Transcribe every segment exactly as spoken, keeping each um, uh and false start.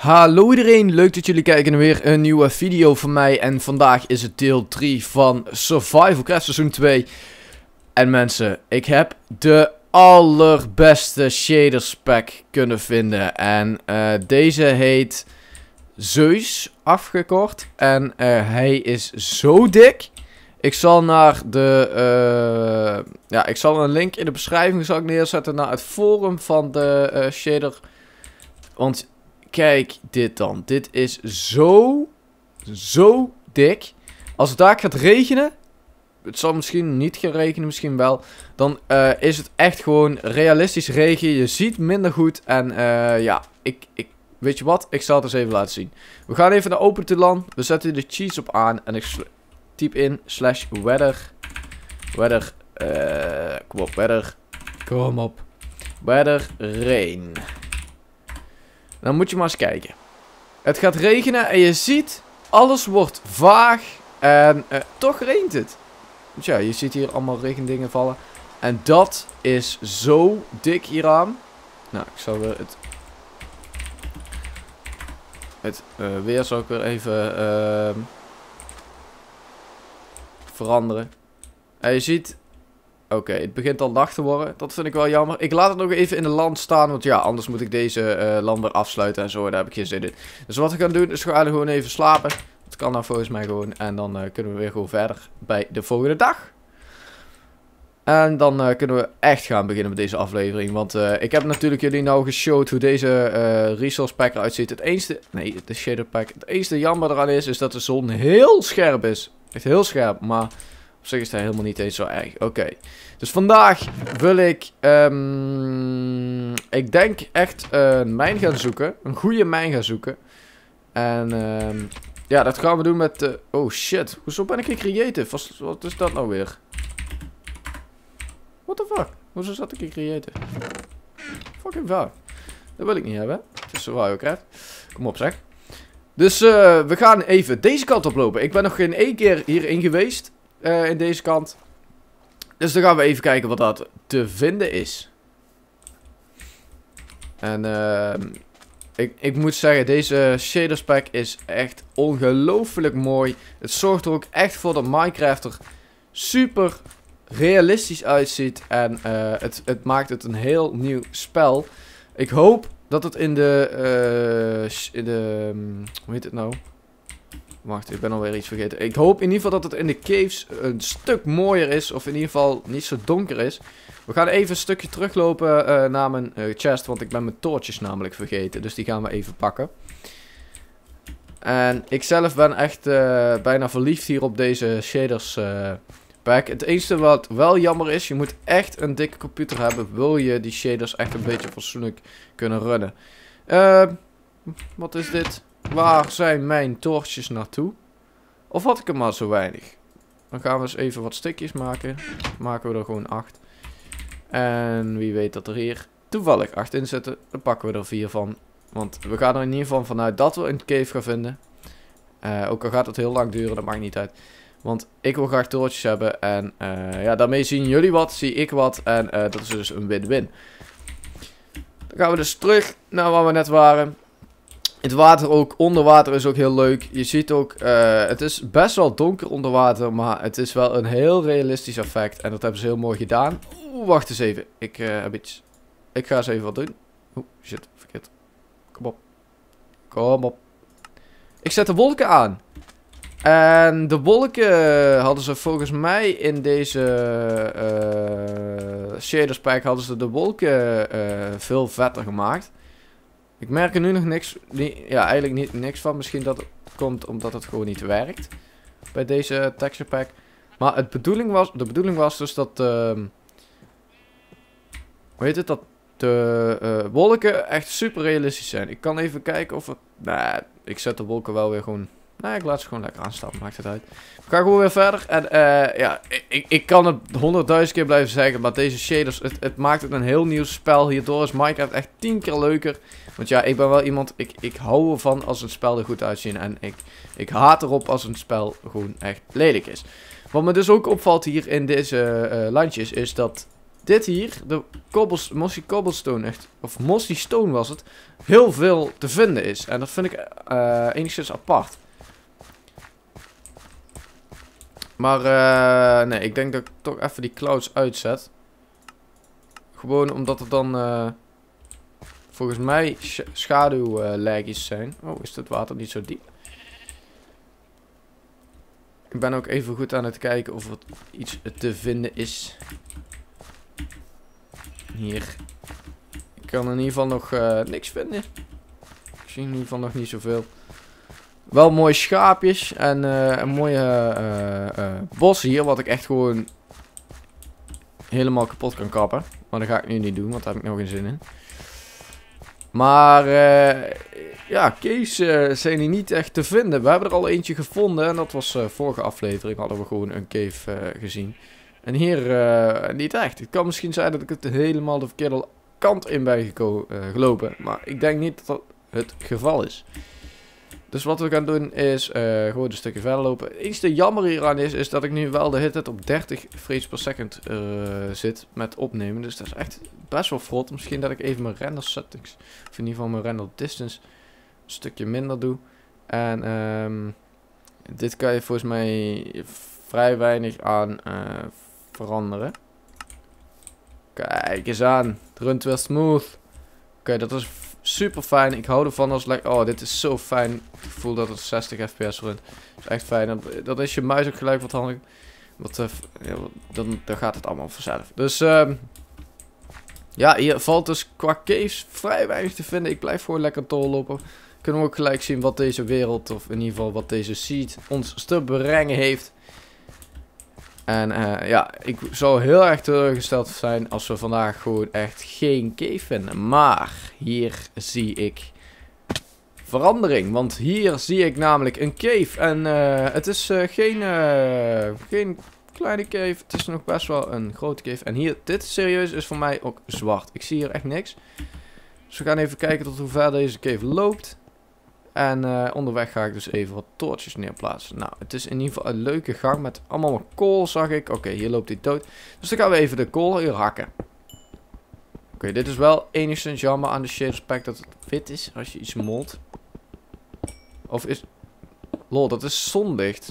Hallo iedereen, leuk dat jullie kijken naar weer een nieuwe video van mij. En vandaag is het deel drie van Survival Craft seizoen twee. En mensen, ik heb de allerbeste shaders pack kunnen vinden. En uh, deze heet Zeus afgekort. En uh, hij is zo dik. Ik zal naar de, uh, ja, ik zal een link in de beschrijving zal ik neerzetten naar het forum van de uh, shader. Want kijk dit dan. Dit is zo, zo dik. Als het daar gaat regenen. Het zal misschien niet gaan regenen, misschien wel. Dan uh, is het echt gewoon realistisch regen. Je ziet minder goed. En uh, ja, ik, ik, weet je wat? Ik zal het eens even laten zien. We gaan even naar Open to Land. We zetten de cheats op aan. En ik typ in slash weather. Weather. Uh, kom op, weather. Kom op. Weather rain. Dan moet je maar eens kijken. Het gaat regenen en je ziet, alles wordt vaag. En uh, toch regent het. Dus ja, je ziet hier allemaal regendingen vallen. En dat is zo dik hieraan. Nou, ik zal weer het... Het uh, weer zal ik weer even uh, veranderen. En je ziet... Oké, okay, het begint al nacht te worden. Dat vind ik wel jammer. Ik laat het nog even in de land staan. Want ja, anders moet ik deze uh, land weer afsluiten en zo. Daar heb ik geen zin in. Dus wat we gaan doen is we gaan gewoon even slapen. Dat kan nou volgens mij gewoon. En dan uh, kunnen we weer gewoon verder bij de volgende dag. En dan uh, kunnen we echt gaan beginnen met deze aflevering. Want uh, ik heb natuurlijk jullie nou geshowd hoe deze uh, resource pack eruit ziet. Het enige... Nee, de shader pack. Het enige jammer eraan is, is dat de zon heel scherp is. Echt heel scherp, maar... Op zich is dat helemaal niet eens zo erg. Oké. Okay. Dus vandaag wil ik... Um, ik denk echt een mijn gaan zoeken. Een goede mijn gaan zoeken. En um, ja, dat gaan we doen met... Uh, oh shit. Hoezo ben ik geen creative? Wat, wat is dat nou weer? What the fuck? Hoezo zat ik in creative? Fucking vaak. Dat wil ik niet hebben. Het is Survival Craft. Kom op zeg. Dus uh, we gaan even deze kant oplopen. Ik ben nog geen één keer hierin geweest. Uh, in deze kant. Dus dan gaan we even kijken wat dat te vinden is. En uh, ik, ik moet zeggen, deze shaders pack is echt ongelooflijk mooi. Het zorgt er ook echt voor dat Minecrafter super realistisch uitziet. En uh, het, het maakt het een heel nieuw spel. Ik hoop dat het in de... Uh, in de um, hoe heet het nou? Wacht, ik ben alweer iets vergeten. Ik hoop in ieder geval dat het in de caves een stuk mooier is. Of in ieder geval niet zo donker is. We gaan even een stukje teruglopen uh, naar mijn uh, chest. Want ik ben mijn toortjes namelijk vergeten. Dus die gaan we even pakken. En ik zelf ben echt uh, bijna verliefd hier op deze shaders uh, pack. Het enige wat wel jammer is. Je moet echt een dikke computer hebben. Wil je die shaders echt een beetje fatsoenlijk kunnen runnen. Uh, wat is dit? Waar zijn mijn toortjes naartoe? Of had ik er maar zo weinig? Dan gaan we eens even wat stukjes maken. Maken we er gewoon acht. En wie weet dat er hier toevallig acht in zitten. Dan pakken we er vier van. Want we gaan er in ieder geval vanuit dat we een cave gaan vinden. Uh, ook al gaat het heel lang duren, dat maakt niet uit. Want ik wil graag toortjes hebben. En uh, ja, daarmee zien jullie wat, zie ik wat. En uh, dat is dus een win-win. Dan gaan we dus terug naar waar we net waren. Het water ook, onder water is ook heel leuk. Je ziet ook, uh, het is best wel donker onder water, maar het is wel een heel realistisch effect. En dat hebben ze heel mooi gedaan. Oeh, wacht eens even. Ik uh, heb iets. Ik ga eens even wat doen. Oeh, shit, verkeerd. Kom op. Kom op. Ik zet de wolken aan. En de wolken hadden ze volgens mij in deze uh, shaders pack hadden ze de wolken uh, veel vetter gemaakt. Ik merk er nu nog niks, niet, ja eigenlijk niet, niks van. Misschien dat het komt omdat het gewoon niet werkt. Bij deze texture pack. Maar het bedoeling was, de bedoeling was dus dat, uh, hoe heet het, dat de uh, wolken echt super realistisch zijn. Ik kan even kijken of het, nou, ik zet de wolken wel weer gewoon, nou ik laat ze gewoon lekker aanstaan, maakt het uit. We gaan gewoon weer verder en uh, ja, ik, ik kan het honderdduizend keer blijven zeggen, maar deze shaders, het, het maakt het een heel nieuw spel. Hierdoor is Minecraft echt tien keer leuker. Want ja, ik ben wel iemand, ik, ik hou ervan als een spel er goed uitziet. En ik, ik haat erop als een spel gewoon echt lelijk is. Wat me dus ook opvalt hier in deze uh, landjes is dat dit hier, de cobbles, mossy cobblestone echt, of mossy stone was het, heel veel te vinden is. En dat vind ik uh, enigszins apart. Maar uh, nee, ik denk dat ik toch even die clouds uitzet. Gewoon omdat het dan uh, volgens mij sch schaduwlagjes zijn. Oh, is het water niet zo diep? Ik ben ook even goed aan het kijken of er iets te vinden is. Hier. Ik kan in ieder geval nog uh, niks vinden. Ik zie in ieder geval nog niet zoveel. Wel mooie schaapjes en uh, een mooie uh, uh, bos hier, wat ik echt gewoon helemaal kapot kan kappen. Maar dat ga ik nu niet doen, want daar heb ik nog geen zin in. Maar uh, ja, caves uh, zijn hier niet echt te vinden. We hebben er al eentje gevonden en dat was uh, vorige aflevering. Hadden we gewoon een cave uh, gezien. En hier uh, niet echt. Het kan misschien zijn dat ik het helemaal de verkeerde kant in ben uh, gelopen. Maar ik denk niet dat dat het geval is. Dus wat we gaan doen is uh, gewoon een stukje verder lopen. Het enige jammer hieraan is, is dat ik nu wel de hitrate op dertig frames per second uh, zit met opnemen. Dus dat is echt best wel vrot. Misschien dat ik even mijn render settings, of in ieder geval mijn render distance, een stukje minder doe. En um, dit kan je volgens mij vrij weinig aan uh, veranderen. Kijk eens aan, het runt weer smooth. Oké, okay, dat is super fijn. Ik hou ervan als like, oh, dit is zo fijn. Ik voel dat het zestig f p s runt. Dat is echt fijn. Dat, dat is je muis ook gelijk wat handig. Wat, uh, ja, dan, dan gaat het allemaal vanzelf. Dus um, ja, hier valt dus qua caves vrij weinig te vinden. Ik blijf gewoon lekker doorlopen. Kunnen we ook gelijk zien wat deze wereld, of in ieder geval wat deze seed ons te brengen heeft. En uh, ja, ik zou heel erg teleurgesteld zijn als we vandaag gewoon echt geen cave vinden. Maar hier zie ik verandering. Want hier zie ik namelijk een cave. En uh, het is uh, geen, uh, geen kleine cave. Het is nog best wel een grote cave. En hier, dit serieus is voor mij ook zwart. Ik zie hier echt niks. Dus we gaan even kijken tot hoe ver deze cave loopt. En uh, onderweg ga ik dus even wat toortjes neerplaatsen. Nou, het is in ieder geval een leuke gang met allemaal kool, zag ik. Oké, okay, hier loopt hij dood. Dus dan gaan we even de kool hier hakken. Oké, okay, dit is wel enigszins jammer aan de shaders pack dat het wit is als je iets molt. Of is... Lol, dat is zondicht.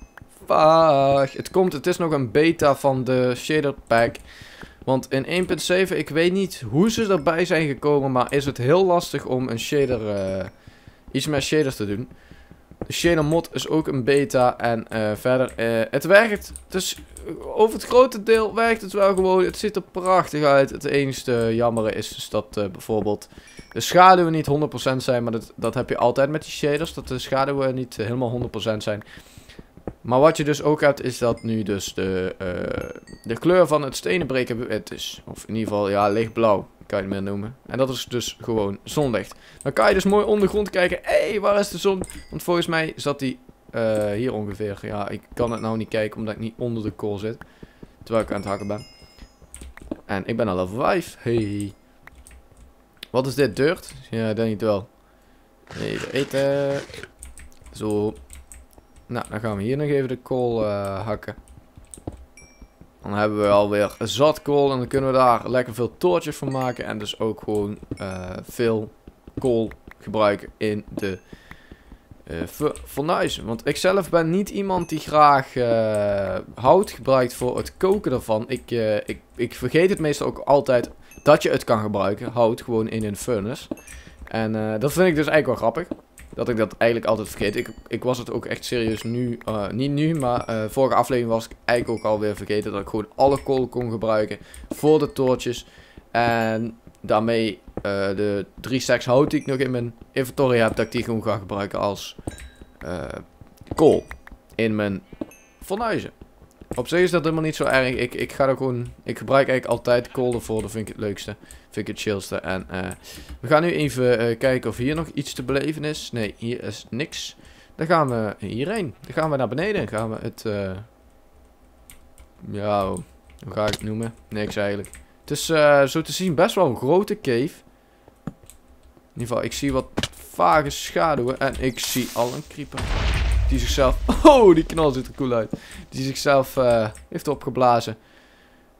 Fuck. Het komt, het is nog een beta van de shader pack. Want in één punt zeven, ik weet niet hoe ze erbij zijn gekomen, maar is het heel lastig om een shader... Uh, iets met shaders te doen. De shader mod is ook een beta. En uh, verder, uh, het werkt. Dus over het grote deel werkt het wel gewoon. Het ziet er prachtig uit. Het enige jammere is dus dat uh, bijvoorbeeld de schaduwen niet honderd procent zijn. Maar dat, dat heb je altijd met die shaders. Dat de schaduwen niet uh, helemaal honderd procent zijn. Maar wat je dus ook hebt is dat nu dus de, uh, de kleur van het stenenbreken wit is. Of in ieder geval, ja, lichtblauw. Kan je het meer noemen. En dat is dus gewoon zonlicht. Dan kan je dus mooi ondergrond kijken. Hé, hey, waar is de zon? Want volgens mij zat die uh, hier ongeveer. Ja, ik kan het nou niet kijken omdat ik niet onder de kool zit. Terwijl ik aan het hakken ben. En ik ben al level vijf. Hey. Wat is dit? Dirt? Ja, denk ik wel. Even eten. Zo. Nou, dan gaan we hier nog even de kool uh, hakken. Dan hebben we alweer zat kool en dan kunnen we daar lekker veel toortjes van maken. En dus ook gewoon uh, veel kool gebruiken in de uh, fornuizen. Want ik zelf ben niet iemand die graag uh, hout gebruikt voor het koken ervan. Ik, uh, ik, ik vergeet het meestal ook altijd dat je het kan gebruiken. Hout gewoon in een furnace. En uh, dat vind ik dus eigenlijk wel grappig. Dat ik dat eigenlijk altijd vergeet. Ik, ik was het ook echt serieus nu, uh, niet nu, maar uh, vorige aflevering was ik eigenlijk ook alweer vergeten dat ik gewoon alle kool kon gebruiken voor de toortjes. En daarmee uh, de drie stacks hout die ik nog in mijn inventory heb, dat ik die gewoon ga gebruiken als uh, kool in mijn fornuizen. Op zich is dat helemaal niet zo erg. Ik, ik ga er gewoon, ik gebruik eigenlijk altijd kool ervoor. Dat vind ik het leukste. Vind ik het chillste. En uh, we gaan nu even uh, kijken of hier nog iets te beleven is. Nee, hier is niks. Dan gaan we hierheen. Dan gaan we naar beneden. Dan gaan we het... Uh, ja, hoe ga ik het noemen? Niks eigenlijk. Het is uh, zo te zien best wel een grote cave. In ieder geval, ik zie wat vage schaduwen. En ik zie al een creeper. Die zichzelf... Oh, die knal ziet er cool uit. Die zichzelf uh, heeft opgeblazen.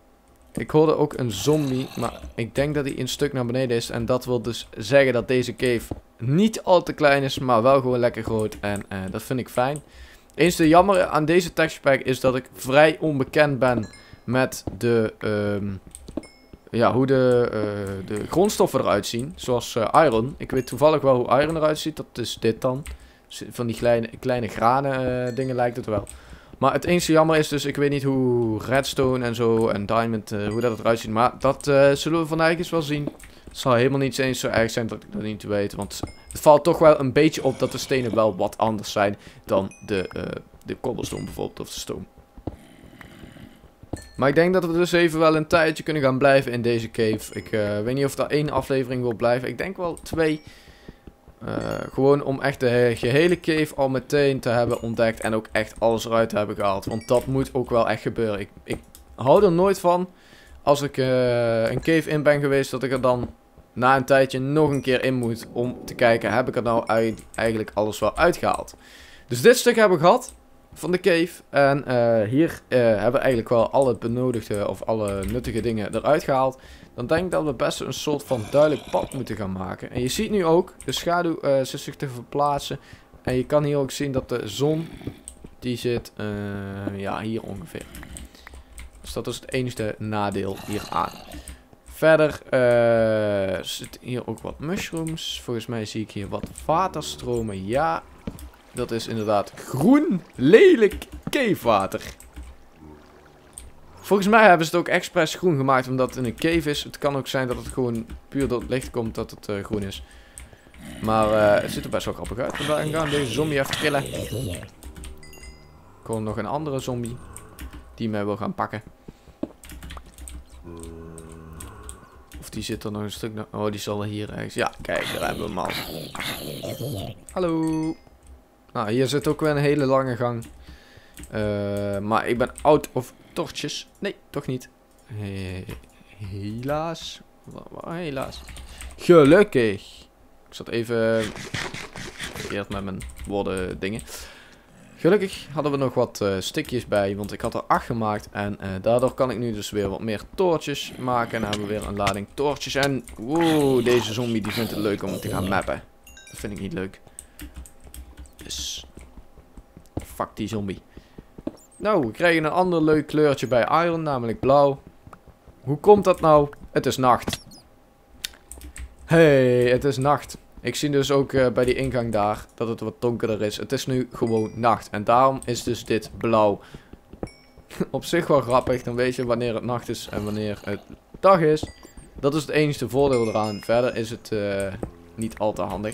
Ik hoorde ook een zombie, maar ik denk dat hij een stuk naar beneden is. En dat wil dus zeggen dat deze cave niet al te klein is, maar wel gewoon lekker groot. En uh, dat vind ik fijn. Eens de jammer aan deze texture pack is dat ik vrij onbekend ben met de, um, ja, hoe de, uh, de grondstoffen eruit zien. Zoals uh, iron. Ik weet toevallig wel hoe iron eruit ziet. Dat is dit dan. Van die kleine, kleine granen uh, dingen lijkt het wel. Maar het enige jammer is dus, ik weet niet hoe redstone en zo en diamond, uh, hoe dat eruit ziet. Maar dat uh, zullen we vandaag eens wel zien. Het zal helemaal niet eens zo erg zijn dat ik dat niet weet. Want het valt toch wel een beetje op dat de stenen wel wat anders zijn dan de, uh, de cobblestone bijvoorbeeld, of de stone. Maar ik denk dat we dus even wel een tijdje kunnen gaan blijven in deze cave. Ik uh, weet niet of dat één aflevering wil blijven. Ik denk wel twee. Uh, gewoon om echt de gehele cave al meteen te hebben ontdekt. En ook echt alles eruit te hebben gehaald. Want dat moet ook wel echt gebeuren. Ik, ik hou er nooit van. Als ik uh, een cave in ben geweest. Dat ik er dan na een tijdje nog een keer in moet. Om te kijken. Heb ik er nou eigenlijk alles wel uitgehaald. Dus dit stuk hebben we gehad. Van de cave. En uh, hier uh, hebben we eigenlijk wel alle benodigde. Of alle nuttige dingen eruit gehaald. Dan denk ik dat we best een soort van duidelijk pad moeten gaan maken. En je ziet nu ook, de schaduw uh, zit zich te verplaatsen. En je kan hier ook zien dat de zon, die zit, uh, ja, hier ongeveer. Dus dat is het enige nadeel hieraan. Verder uh, zitten hier ook wat mushrooms. Volgens mij zie ik hier wat waterstromen. Ja, dat is inderdaad groen, lelijk cavewater. Volgens mij hebben ze het ook expres groen gemaakt omdat het in een cave is. Het kan ook zijn dat het gewoon puur door het licht komt dat het uh, groen is. Maar uh, het ziet er best wel grappig uit. We gaan deze zombie even killen. Ik hoor nog een andere zombie die mij wil gaan pakken. Of die zit er nog een stuk naar... Oh, die zal hier ergens... Ja, kijk, daar hebben we hem al. Hallo. Nou, hier zit ook weer een hele lange gang. Uh, maar ik ben out of torches. Nee, toch niet. He helaas. Helaas. Gelukkig. Ik zat even verkeerd met mijn woorden dingen. Gelukkig hadden we nog wat uh, stikjes bij. Want ik had er acht gemaakt. En uh, daardoor kan ik nu dus weer wat meer toortjes maken. En dan hebben we weer een lading toortjes. En wow, deze zombie die vindt het leuk om te gaan mappen. Dat vind ik niet leuk. Dus fuck die zombie. Nou, we krijgen een ander leuk kleurtje bij iron, namelijk blauw. Hoe komt dat nou? Het is nacht. Hey, het is nacht. Ik zie dus ook uh, bij die ingang daar dat het wat donkerder is. Het is nu gewoon nacht. En daarom is dus dit blauw. Op zich wel grappig. Dan weet je wanneer het nacht is en wanneer het dag is. Dat is het enige voordeel eraan. Verder is het uh, niet al te handig.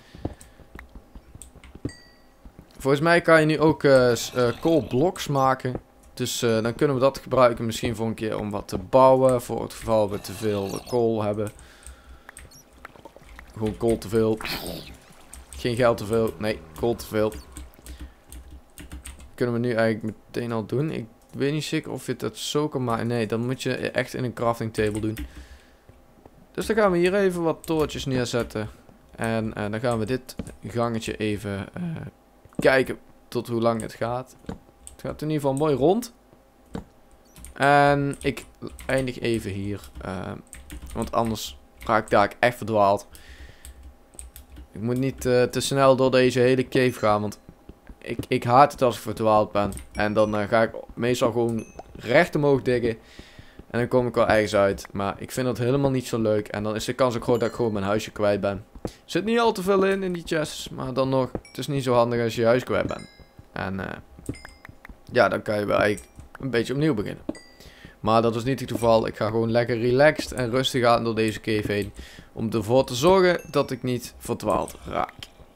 Volgens mij kan je nu ook uh, uh, coal blocks maken. Dus uh, dan kunnen we dat gebruiken misschien voor een keer om wat te bouwen. Voor het geval we te veel kool hebben. Gewoon kool te veel. Geen geld te veel. Nee, kool te veel. Kunnen we nu eigenlijk meteen al doen. Ik weet niet zeker of je dat zo kan maken. Nee, dan moet je echt in een crafting table doen. Dus dan gaan we hier even wat toortjes neerzetten. En uh, dan gaan we dit gangetje even... Uh, kijken tot hoe lang het gaat. Het gaat in ieder geval mooi rond. En ik eindig even hier. Uh, want anders raak ik daar echt verdwaald. Ik moet niet uh, te snel door deze hele cave gaan. Want ik, ik haat het als ik verdwaald ben. En dan uh, ga ik meestal gewoon recht omhoog diggen. En dan kom ik wel ergens uit. Maar ik vind dat helemaal niet zo leuk. En dan is de kans ook groot dat ik gewoon mijn huisje kwijt ben. Er zit niet al te veel in, in die chests. Maar dan nog, het is niet zo handig als je je huis kwijt bent. En uh, ja, dan kan je wel eigenlijk een beetje opnieuw beginnen. Maar dat is niet het geval. Ik ga gewoon lekker relaxed en rustig aan door deze cave heen. Om ervoor te zorgen dat ik niet verdwaald raak.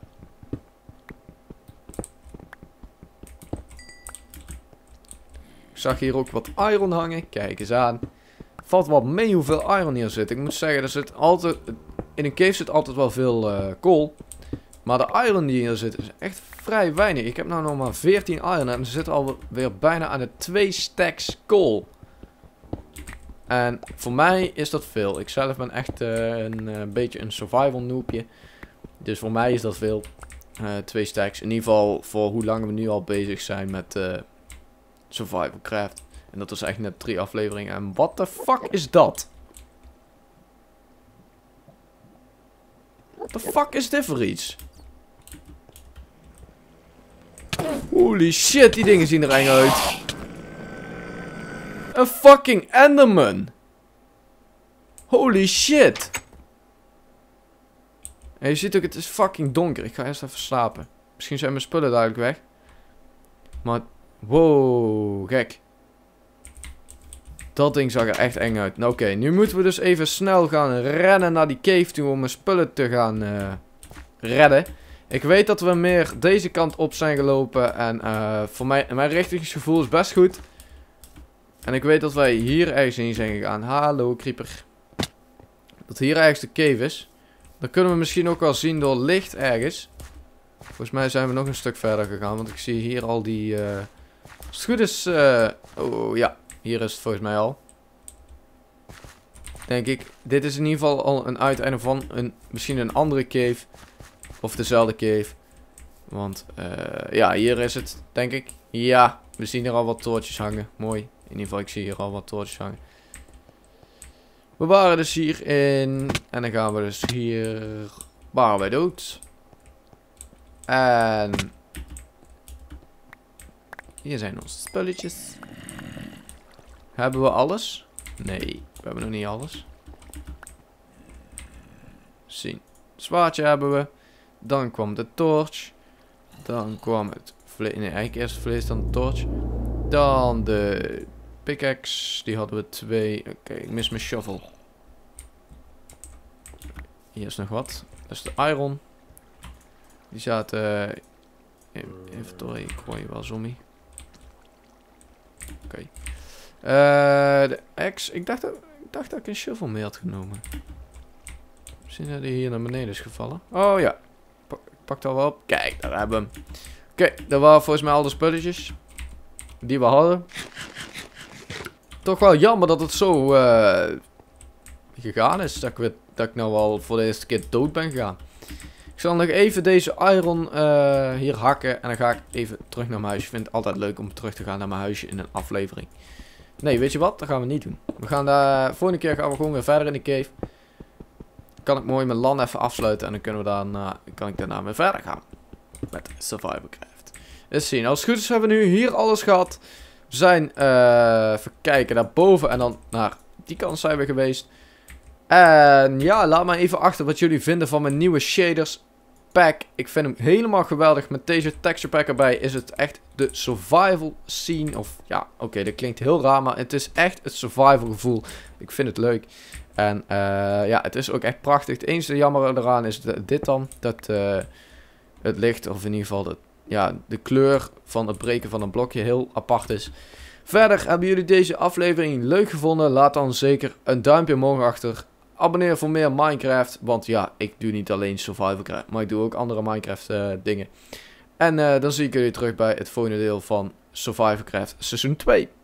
Ik zag hier ook wat iron hangen. Kijk eens aan. Valt wel mee hoeveel iron hier zit. Ik moet zeggen, er zit altijd... In een cave zit altijd wel veel uh, kool. Maar de iron die hier zit is echt vrij weinig. Ik heb nou nog maar veertien iron en er zit alweer bijna aan de twee stacks kool. En voor mij is dat veel. Ik zelf ben echt uh, een uh, beetje een survival noobje. Dus voor mij is dat veel. Uh, twee stacks. In ieder geval voor hoe lang we nu al bezig zijn met uh, survival craft. En dat was echt net drie afleveringen. En what the fuck is dat? What the fuck is dit voor iets? Holy shit, die dingen zien er eng uit. Een fucking Enderman. Holy shit. En je ziet ook, het is fucking donker. Ik ga eerst even slapen. Misschien zijn mijn spullen duidelijk weg. Maar, wow, gek. Dat ding zag er echt eng uit. Nou, oké, okay, nu moeten we dus even snel gaan rennen naar die cave toe om mijn spullen te gaan uh, redden. Ik weet dat we meer deze kant op zijn gelopen. En uh, voor mij, mijn richtingsgevoel is best goed. En ik weet dat wij hier ergens in zijn gegaan. Hallo, creeper. Dat hier ergens de cave is. Dat kunnen we misschien ook wel zien door licht ergens. Volgens mij zijn we nog een stuk verder gegaan. Want ik zie hier al die... Uh, als het goed is... Uh, oh ja, hier is het volgens mij al. Denk ik. Dit is in ieder geval al een uiteinde van een, misschien een andere cave. Of dezelfde cave. Want uh, ja, hier is het, denk ik. Ja, we zien hier al wat toortjes hangen. Mooi. In ieder geval, ik zie hier al wat toortjes hangen. We waren dus hierin. En dan gaan we dus hier... Waren wij dood. En... Hier zijn onze spulletjes. Hebben we alles? Nee, we hebben nog niet alles. Zien. Zwaardje hebben we. Dan kwam de torch. Dan kwam het vlees. Nee, eigenlijk eerst het vlees, dan de torch. Dan de pickaxe. Die hadden we twee. Oké, okay, ik mis mijn shovel. Hier is nog wat. Dat is de iron. Die zaten uh, in inventory. Ik gooi je wel zombie. Oké. Okay. Uh, de axe. Ik dacht, dat, ik dacht dat ik een shovel mee had genomen. Misschien dat hij hier naar beneden is gevallen. Oh ja. Pak, pak dat wel op. Kijk, daar hebben we hem. Oké, okay, dat waren volgens mij al de spulletjes die we hadden. Toch wel jammer dat het zo uh, gegaan is. Dat ik, weet, dat ik nou al voor de eerste keer dood ben gegaan. Ik zal nog even deze iron uh, hier hakken. En dan ga ik even terug naar mijn huisje. Ik vind het altijd leuk om terug te gaan naar mijn huisje in een aflevering. Nee, weet je wat? Dat gaan we niet doen. We gaan daar, volgende keer gaan we gewoon weer verder in de cave. Kan ik mooi mijn LAN even afsluiten. En dan kunnen we daarna, kan ik daarna weer verder gaan. Met Survivalcraft. Eens zien. Als het goed is hebben we nu hier alles gehad. We zijn, uh, even kijken, naar boven. En dan naar die kant zijn we geweest. En ja, laat maar even achter wat jullie vinden van mijn nieuwe shaders pack. Ik vind hem helemaal geweldig. Met deze texture pack erbij is het echt de survival scene. Of ja, oké, okay, dat klinkt heel raar. Maar het is echt het survival gevoel. Ik vind het leuk. En uh, ja, het is ook echt prachtig. Het enige jammer eraan is de, dit dan. Dat uh, het licht, of in ieder geval de, ja, de kleur van het breken van een blokje heel apart is. Verder, hebben jullie deze aflevering leuk gevonden? Laat dan zeker een duimpje omhoog achter. Abonneer voor meer Minecraft. Want ja, ik doe niet alleen Survivalcraft, maar ik doe ook andere Minecraft uh, dingen. En uh, dan zie ik jullie terug bij het volgende deel van Survivalcraft seizoen twee.